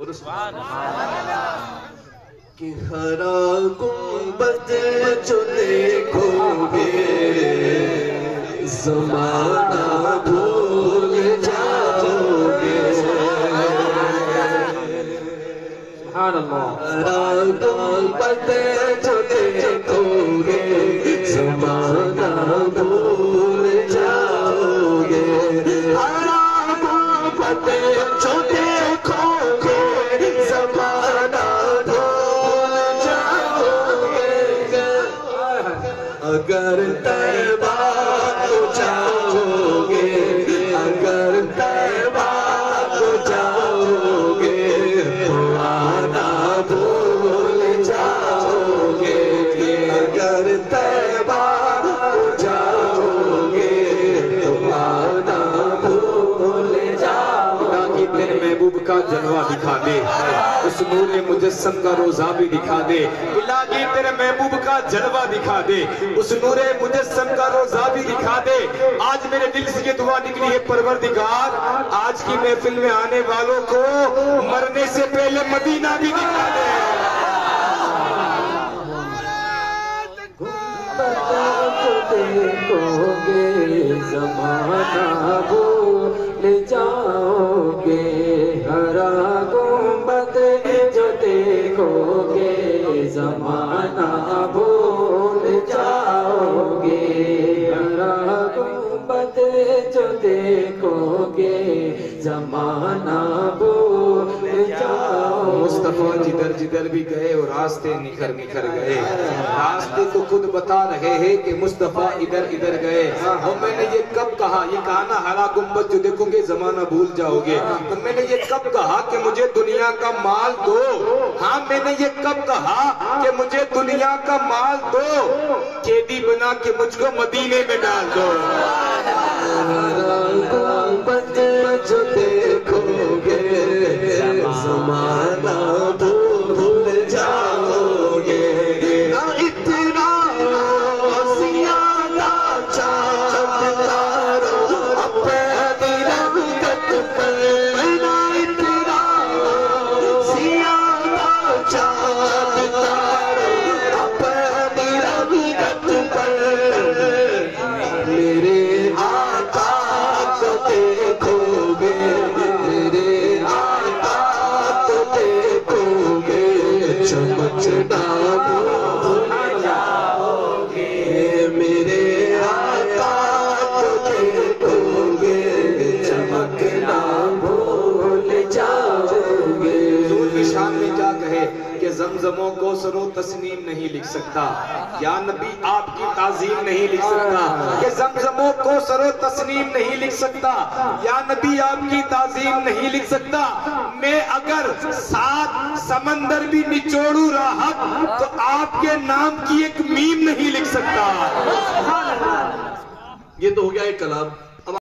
कि हरा गुंबद जो देखोगे ज़माना भूल जाओगे। हरा गुंबद जो देखोगे ज़माना भूल जाओगे। हरा गुंबद जो देखोगे ज़माना भूल जाओगे। अगर तैबा को जाओगे, अगर तैबा को जाओगे तो आना भूल जाओगे। अगर तैबा को जाओगे तो आना भूल जाओगे। तेरे महबूब का जलवा दिखा दे, उस नूर मुजस्सम का रोजा भी दिखा दे। इलाही तेरे महबूब का जलवा दिखा दे, उस नूर मुजस्सम का रोजा भी दिखा दे। आज मेरे दिल से ये दुआ निकली है परवरदिगार, आज की महफिल में आने वालों को मरने से पहले मदीना भी दिखा दे। देखोगे ज़माना भूल जाओगे। हरा गुंबद जो देखोगे ज़माना भूल जाओगे। हरा गुंबद जो देखोगे ज़माना भूल जाओगे। मुस्तफा जिधर जिधर भी गए और रास्ते निखर निखर गए। रास्ते तो खुद बता रहे हैं कि मुस्तफा इधर इधर गए। और मैंने ये कब कहा, ये कहा ना हरा गुंबद जो देखोगे जमाना भूल जाओगे, तो मैंने ये कब कहा कि मुझे दुनिया का माल दो। हाँ मैंने ये कब कहा कि मुझे दुनिया का माल दो, कैदी बना के मुझको मदीने में डाल दो। जो देखोगे ज़माना भूल जाओगे। इतना ज़्यादा चाँद तारों अपनी रंगत पर, इतना ज़्यादा चाँद तारों अपनी रंगत पर। मेरे आका को देखोगे, मेरे आका को देखोगे चमकना भूल जाओगे। मेरे आका को देखोगे चमकना भूल जाओगे। हुजूर की शान में जा कहे कि ज़मज़मों को सरो तस्नीम नहीं लिख सकता, या नबी आपकी ताज़ीम नहीं लिख सकता। कि ज़मज़मों को सरो तस्नीम नहीं लिख सकता, या नबी आपकी ताज़ीम नहीं लिख सकता। मैं अगर 7 समंदर भी निचोड़ू राहत तो आपके नाम की एक मीम नहीं लिख सकता। ये तो हो गया एक कलाम।